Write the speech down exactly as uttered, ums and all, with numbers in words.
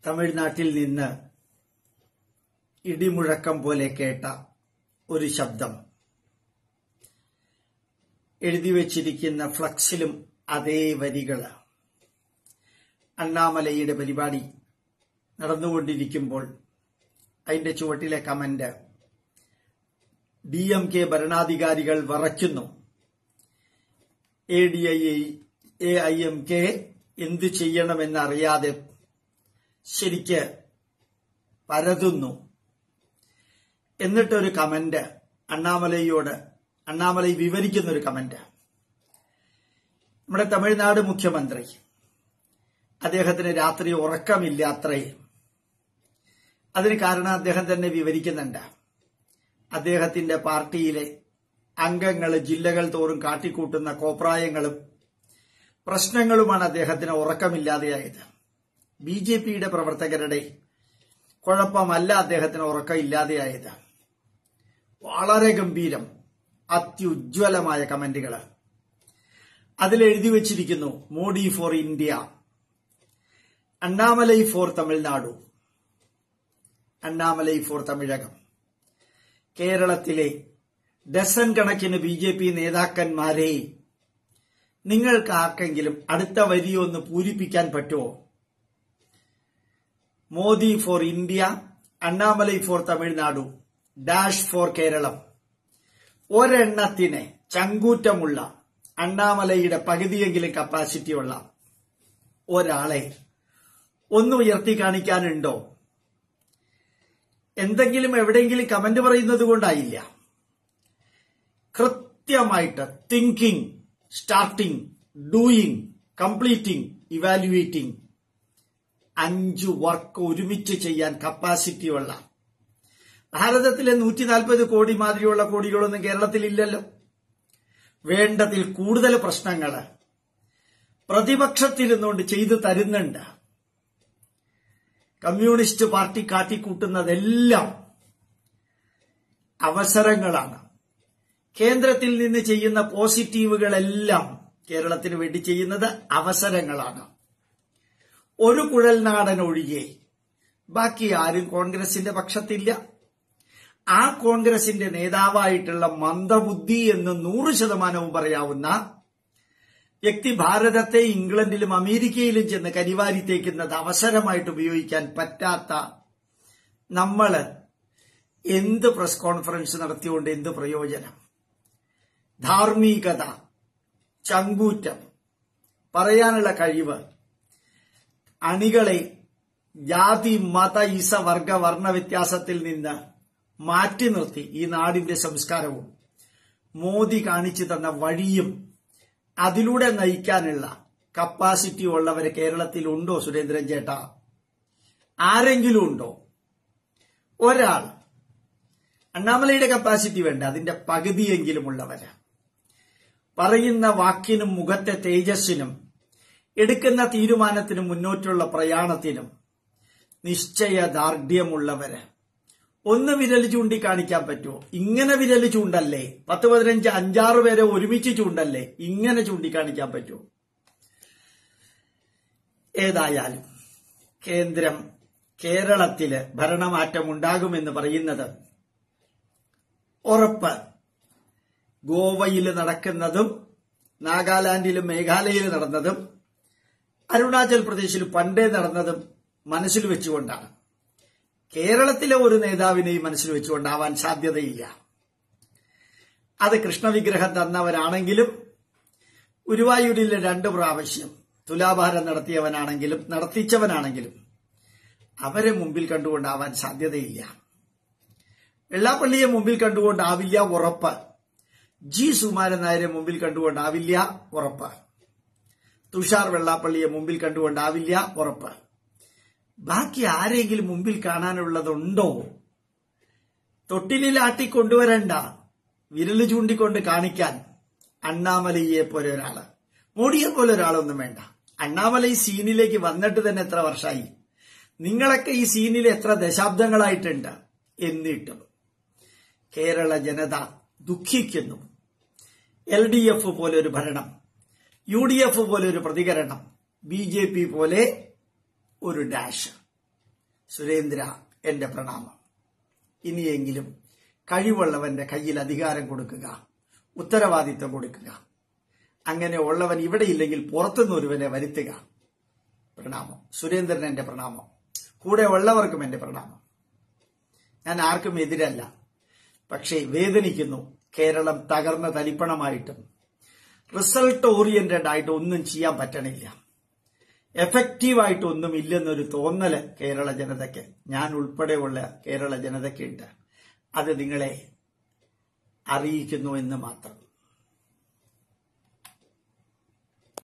തമിഴ്നാട്ടിൽ നിന്ന് ഇടിമുഴക്കം പോലെ കേട്ട ഒരു ശബ്ദം എഴുതിവച്ചിരിക്കുന്ന ഫ്ലക്സിലും അതേ വരികൾ. അണ്ണാമലൈയുടെ പരിപാടി നടന്നുകൊണ്ടിരിക്കുമ്പോൾ അതിന്റെ ചുവട്ടിലെ കമന്റ്, ഡി എം കെ ഭരണാധികാരികൾ വിറയ്ക്കുന്നു, A D I A I M K എന്തു ചെയ്യണമെന്നറിയാതെ ശരിക്ക് പരതുന്നു. എന്നിട്ടൊരു കമന്റ് അണ്ണാമലയോട് അണ്ണാമലൈ വിവരിക്കുന്ന ഒരു കമന്റ്. നമ്മുടെ തമിഴ്നാട് മുഖ്യമന്ത്രി, അദ്ദേഹത്തിന് രാത്രി ഉറക്കമില്ലാത്രേ. അതിന് കാരണം അദ്ദേഹം തന്നെ വിവരിക്കുന്നുണ്ട്. അദ്ദേഹത്തിന്റെ പാർട്ടിയിലെ അംഗങ്ങൾ ജില്ലകൾ തോറും കാട്ടിക്കൂട്ടുന്ന കോപ്രായങ്ങളും പ്രശ്നങ്ങളുമാണ് അദ്ദേഹത്തിന് ഉറക്കമില്ലാതെയായത്. ബി ജെ പിയുടെ പ്രവർത്തകരുടെ കുഴപ്പമല്ല അദ്ദേഹത്തിന് ഉറക്കമില്ലാതെയായത്. വളരെ ഗംഭീരം, അത്യുജ്വലമായ കമന്റുകൾ. അതിലെഴുതി വച്ചിരിക്കുന്നു, Modi for India, Annamalai for Tamil Nadu, Annamalai for Tamilakam. കേരളത്തിലെ ഡസൻ കണക്കിന് ബി ജെ പി നേതാക്കന്മാരെ നിങ്ങൾക്ക് ആർക്കെങ്കിലും അടുത്ത വരിയൊന്ന് പൂരിപ്പിക്കാൻ പറ്റുമോ? Modi for India, Annamalai for Tamil Nadu, dash for Keralam. ഒരെണ്ണത്തിന് ചങ്കൂറ്റമുള്ള അണ്ണാമലൈയുടെ പകുതിയെങ്കിലും കപ്പാസിറ്റിയുള്ള ഒരാളെ ഒന്ന് ഉയർത്തി കാണിക്കാനുണ്ടോ? എന്തെങ്കിലും എവിടെയെങ്കിലും കമന്റ് പറയുന്നത് കൊണ്ടായില്ല. കൃത്യമായിട്ട് thinking, starting, doing, completing, evaluating, അഞ്ചു വർക്ക് ഒരുമിച്ച് ചെയ്യാൻ കപ്പാസിറ്റിയുള്ള, ഭാരതത്തിലെ നൂറ്റി നാൽപ്പത് കോടി മാതിരിയുള്ള കോടികളൊന്നും കേരളത്തിലില്ലല്ലോ. വേണ്ടതിൽ കൂടുതൽ പ്രശ്നങ്ങൾ പ്രതിപക്ഷത്തിരുന്നുകൊണ്ട് ചെയ്തു തരുന്നുണ്ട്. കമ്മ്യൂണിസ്റ്റ് പാർട്ടി കാട്ടിക്കൂട്ടുന്നതെല്ലാം അവസരങ്ങളാണ്. കേന്ദ്രത്തിൽ നിന്ന് ചെയ്യുന്ന പോസിറ്റീവുകളെല്ലാം കേരളത്തിന് വേണ്ടി ചെയ്യുന്നത് അവസരങ്ങളാണ്. ഒരു കുഴൽനാടൻ ഒഴികെ ബാക്കി ആരും കോൺഗ്രസിന്റെ പക്ഷത്തില്ല. ആ കോൺഗ്രസിന്റെ നേതാവായിട്ടുള്ള മന്ദബുദ്ധി എന്ന് നൂറ് ശതമാനവും പറയാവുന്ന വ്യക്തി ഭാരതത്തെ ഇംഗ്ലണ്ടിലും അമേരിക്കയിലും ചെന്ന് കരിവാരി തേക്കുന്നത് അവസരമായിട്ട് ഉപയോഗിക്കാൻ പറ്റാത്ത നമ്മള് എന്ത് പ്രസ് കോൺഫറൻസ് നടത്തിയോണ്ട് എന്ത് പ്രയോജനം? ധാർമ്മികത, ചങ്കൂറ്റം, പറയാനുള്ള കഴിവ്, അണികളെ ജാതി മത ഇസ വർഗ വർണ്ണ വ്യത്യാസത്തിൽ നിന്ന് മാറ്റി നിർത്തി ഈ നാടിന്റെ സംസ്കാരവും മോദി കാണിച്ചു തന്ന വഴിയും അതിലൂടെ നയിക്കാനുള്ള കപ്പാസിറ്റി ഉള്ളവരെ കേരളത്തിലുണ്ടോ? സുരേന്ദ്രൻ ചേട്ടാ, ആരെങ്കിലും ഉണ്ടോ? ഒരാൾ. അണ്ണാമലയുടെ കപ്പാസിറ്റി വേണ്ട, അതിന്റെ പകുതിയെങ്കിലും ഉള്ളവര്. പറയുന്ന വാക്കിനും മുഖത്തെ തേജസ്സിനും എടുക്കുന്ന തീരുമാനത്തിനും മുന്നോട്ടുള്ള പ്രയാണത്തിനും നിശ്ചയദാർഢ്യമുള്ളവര്. ഒന്ന് വിരൽ ചൂണ്ടിക്കാണിക്കാൻ പറ്റുമോ? ഇങ്ങനെ വിരൽ ചൂണ്ടല്ലേ, പത്ത് പതിനഞ്ച് അഞ്ചാറ് പേരെ ഒരുമിച്ച് ചൂണ്ടല്ലേ, ഇങ്ങനെ ചൂണ്ടിക്കാണിക്കാൻ പറ്റുമോ? ഏതായാലും കേന്ദ്രം കേരളത്തില് ഭരണമാറ്റം ഉണ്ടാകുമെന്ന് പറയുന്നത് ഉറപ്പ്. ഗോവയിൽ നടക്കുന്നതും നാഗാലാൻഡിലും മേഘാലയയിൽ നടന്നതും അരുണാചൽ പ്രദേശിൽ പണ്ടേ നടന്നതും മനസ്സിൽ വെച്ചുകൊണ്ടാണ്. കേരളത്തിലെ ഒരു നേതാവിനെയും മനസ്സിൽ വെച്ചുകൊണ്ടാവാൻ സാധ്യതയില്ല. അത് കൃഷ്ണവിഗ്രഹം തന്നവരാണെങ്കിലും ഗുരുവായൂരിലെ രണ്ടു പ്രാവശ്യം തുലാഭാരം നടത്തിയവനാണെങ്കിലും നടത്തിച്ചവനാണെങ്കിലും അവരെ മുമ്പിൽ കണ്ടുകൊണ്ടാവാൻ സാധ്യതയില്ല. വെള്ളാപ്പള്ളിയെ മുമ്പിൽ കണ്ടുകൊണ്ടാവില്ല, ഉറപ്പ്. ജി സുകുമാരൻ നായരെ മുമ്പിൽ കണ്ടുകൊണ്ടാവില്ല, ഉറപ്പ്. തുഷാർ വെള്ളാപ്പള്ളിയെ മുമ്പിൽ കണ്ടുകൊണ്ടാവില്ല, ഉറപ്പ്. ബാക്കി ആരെങ്കിലും മുമ്പിൽ കാണാനുള്ളതുണ്ടോ? തൊട്ടിലാട്ടി കൊണ്ടുവരണ്ട, വിരല് ചൂണ്ടിക്കൊണ്ട് കാണിക്കാൻ അണ്ണാമലയെ പോലെ ഒരാള്, മോഡിയെ പോലെ ഒരാളൊന്നും വേണ്ട. അണ്ണാമലൈ സീനിലേക്ക് വന്നിട്ട് തന്നെ എത്ര വർഷമായി? നിങ്ങളൊക്കെ ഈ സീനിൽ എത്ര ദശാബ്ദങ്ങളായിട്ടുണ്ട്? എന്നിട്ടും കേരള ജനത ദുഃഖിക്കുന്നു. എൽ ഡി എഫ് പോലെ ഒരു ഭരണം, യു ഡി എഫ് പോലെ ഒരു പ്രതികരണം, ബി ജെ പി പോലെ ഒരു ഡാഷ്. സുരേന്ദ്ര, എന്റെ പ്രണാമം. ഇനിയെങ്കിലും കഴിവുള്ളവന്റെ കയ്യിൽ അധികാരം കൊടുക്കുക, ഉത്തരവാദിത്വം കൊടുക്കുക. അങ്ങനെ ഉള്ളവൻ ഇവിടെയില്ലെങ്കിൽ പുറത്തുനിന്ന് ഒരുവനെ വരുത്തുക. പ്രണാമം. സുരേന്ദ്രൻ എന്റെ പ്രണാമം. കൂടെ ഉള്ളവർക്കും എന്റെ പ്രണാമം. ഞാൻ ആർക്കും എതിരല്ല. പക്ഷേ വേദനിക്കുന്നു. കേരളം തകർന്ന തലിപ്പണമായിട്ടും റിസൾട്ട് ഓറിയന്റഡ് ആയിട്ട് ഒന്നും ചെയ്യാൻ പറ്റണില്ല. എഫക്റ്റീവായിട്ട് ഒന്നും ഇല്ലെന്നൊരു തോന്നല് കേരള ജനതയ്ക്ക്, ഞാൻ ഉൾപ്പെടെയുള്ള കേരള ജനതയ്ക്കുണ്ട്. അത് നിങ്ങളെ അറിയിക്കുന്നു എന്ന് മാത്രം.